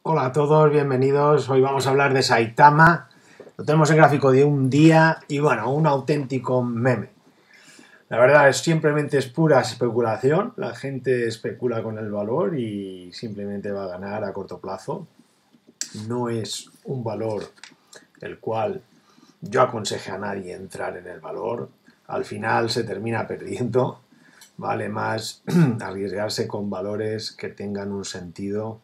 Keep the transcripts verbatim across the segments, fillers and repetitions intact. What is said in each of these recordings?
Hola a todos, bienvenidos. Hoy vamos a hablar de Saitama. Lo tenemos en gráfico de un día y bueno, un auténtico meme. La verdad es simplemente es pura especulación. La gente especula con el valor y simplemente va a ganar a corto plazo. No es un valor el cual yo aconseje a nadie entrar en el valor. Al final se termina perdiendo. Vale más arriesgarse con valores que tengan un sentido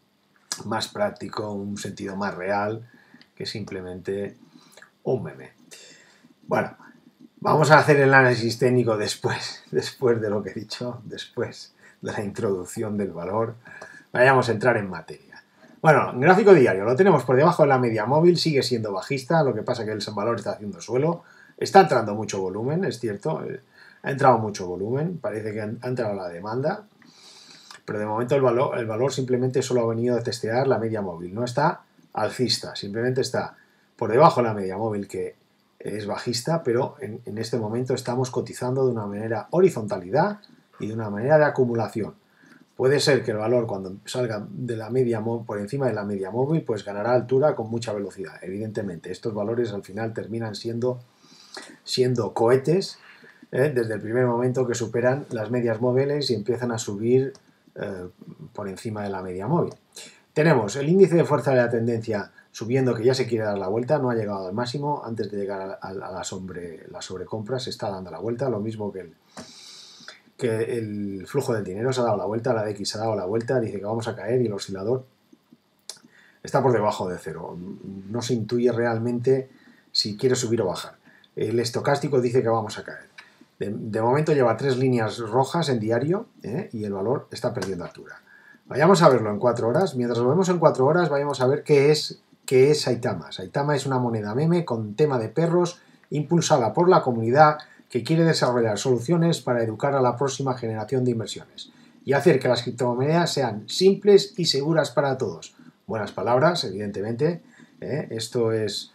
más práctico, un sentido más real que simplemente un meme. Bueno, vamos a hacer el análisis técnico después, después de lo que he dicho, después de la introducción del valor. Vayamos a entrar en materia. Bueno, en gráfico diario lo tenemos por debajo de la media móvil, sigue siendo bajista, lo que pasa es que el valor está haciendo suelo, está entrando mucho volumen, es cierto, ha entrado mucho volumen, parece que ha entrado la demanda, pero de momento el valor, el valor simplemente solo ha venido a testear la media móvil, no está alcista, simplemente está por debajo de la media móvil, que es bajista, pero en, en este momento estamos cotizando de una manera horizontalidad y de una manera de acumulación. Puede ser que el valor cuando salga de la media por encima de la media móvil pues ganará altura con mucha velocidad. Evidentemente, estos valores al final terminan siendo, siendo cohetes ¿eh? desde el primer momento que superan las medias móviles y empiezan a subir eh, por encima de la media móvil. Tenemos el índice de fuerza de la tendencia subiendo, que ya se quiere dar la vuelta, no ha llegado al máximo, antes de llegar a, a, a la, sobre, la sobrecompra se está dando la vuelta, lo mismo que el, que el flujo del dinero se ha dado la vuelta, la D X se ha dado la vuelta, dice que vamos a caer y el oscilador está por debajo de cero. No se intuye realmente si quiere subir o bajar. El estocástico dice que vamos a caer. De, de momento lleva tres líneas rojas en diario ¿eh? y el valor está perdiendo altura. Vayamos a verlo en cuatro horas. Mientras lo vemos en cuatro horas, vayamos a ver qué es, qué es Saitama. Saitama es una moneda meme con tema de perros, impulsada por la comunidad que quiere desarrollar soluciones para educar a la próxima generación de inversiones y hacer que las criptomonedas sean simples y seguras para todos. Buenas palabras, evidentemente. ¿eh? Esto es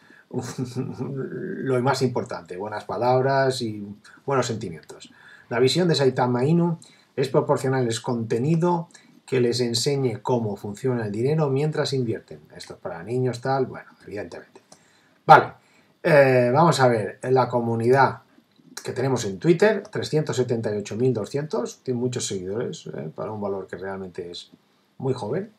lo más importante. Buenas palabras y buenos sentimientos. La visión de Saitama Inu es proporcionarles contenido que les enseñe cómo funciona el dinero mientras invierten. Esto es para niños, tal, bueno, evidentemente. Vale, eh, vamos a ver, en la comunidad que tenemos en Twitter, trescientos setenta y ocho mil doscientos, tiene muchos seguidores, eh, para un valor que realmente es muy joven.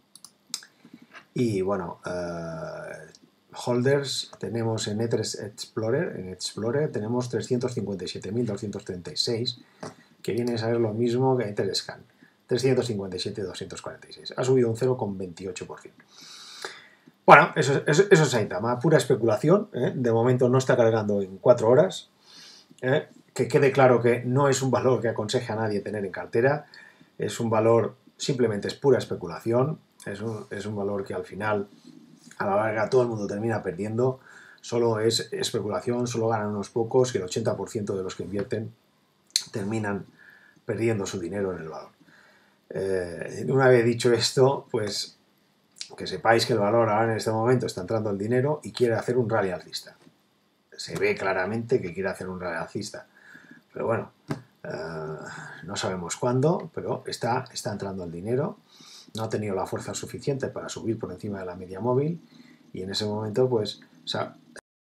Y bueno, eh, holders tenemos en Explorer, en Explorer tenemos trescientos cincuenta y siete mil doscientos treinta y seis, que viene a ser lo mismo que Etherscan. trescientos cincuenta y siete mil doscientos cuarenta y seis. Ha subido un cero coma veintiocho por ciento. Bueno, eso, eso, eso es Saitama, pura especulación. ¿eh? De momento no está cargando en cuatro horas. ¿eh? Que quede claro que no es un valor que aconseje a nadie tener en cartera. Es un valor, simplemente es pura especulación. Es un, es un valor que al final, a la larga, todo el mundo termina perdiendo. Solo es especulación, solo ganan unos pocos y el ochenta por ciento de los que invierten terminan perdiendo su dinero en el valor. Eh, una vez dicho esto, pues que sepáis que el valor ahora en este momento está entrando el dinero y quiere hacer un rally alcista. Se ve claramente que quiere hacer un rally alcista. Pero bueno, eh, no sabemos cuándo, pero está, está entrando el dinero. No ha tenido la fuerza suficiente para subir por encima de la media móvil y en ese momento pues o sea,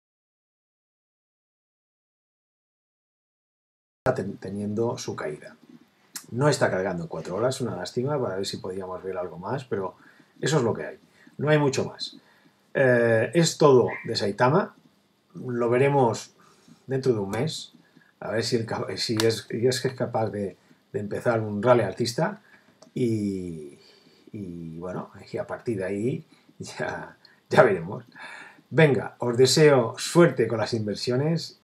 está teniendo su caída. No está cargando en cuatro horas, una lástima, para ver si podíamos ver algo más, pero eso es lo que hay. No hay mucho más. Eh, es todo de Saitama. Lo veremos dentro de un mes. A ver si, el, si, es, si es que es capaz de, de empezar un rally alcista. Y, y bueno, y a partir de ahí ya, ya veremos. Venga, os deseo suerte con las inversiones